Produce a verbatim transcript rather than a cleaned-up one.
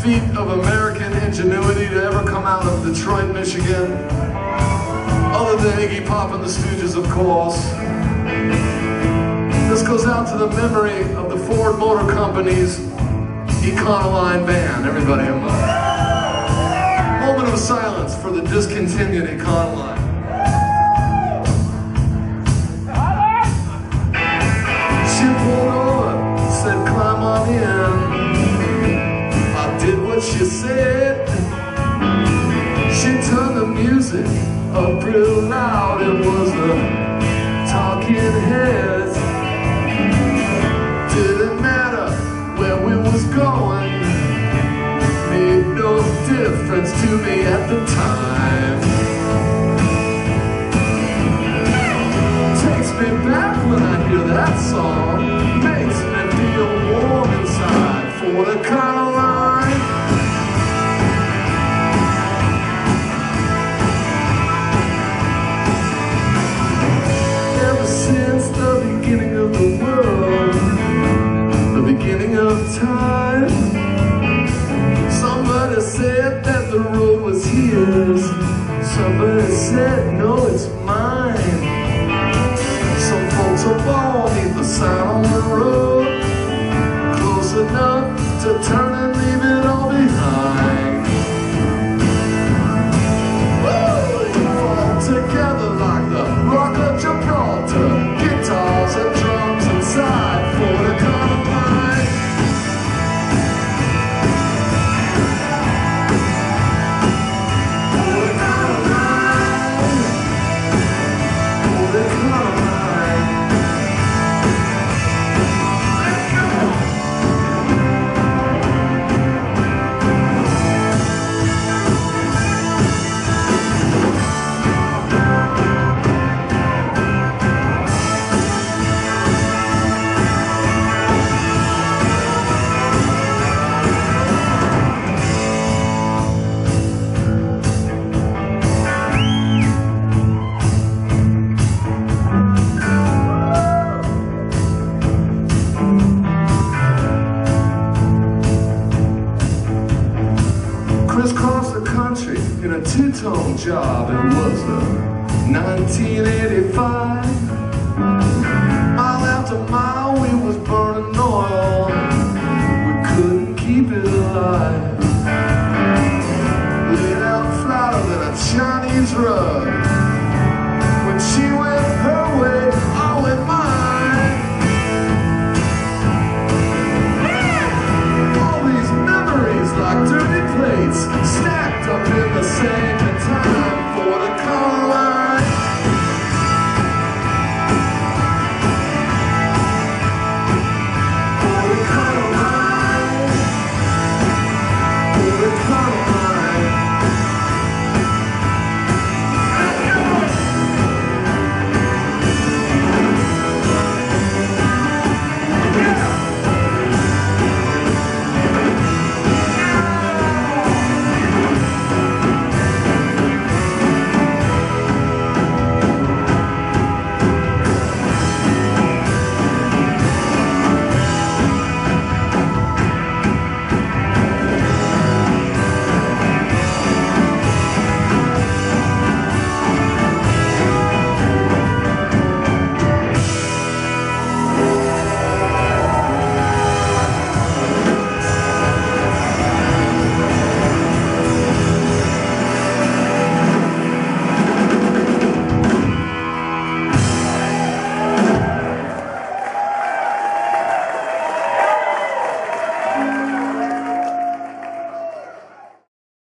feat of American ingenuity to ever come out of Detroit, Michigan. Other than Iggy Pop and the Stooges, of course. This goes out to the memory of the Ford Motor Company's Econoline van. Everybody, a moment of silence for the discontinued Econoline. She pulled over, said climb on in. I did what she said. She turned the music up real loud. It was the Talking Heads. Didn't matter where we was going, made no difference to me at the time. Takes me back when I hear that song, makes me feel warm inside for the Econoline. Ever since the beginning of the world, the beginning of time, somebody said that the road was his. Somebody said, no, it's mine. Some folks are born neath the sign on the road, close enough to turn and leave it all behind. Woo! You fall together like the Rock of Gibraltar, guitars and drums inside for the Econoline. For the Econoline. For the Econoline. Let's go! Crisscross the country in a two-tone job. It was uh, nineteen eighty-five. Mile after mile we was burning oil. We couldn't keep it alive.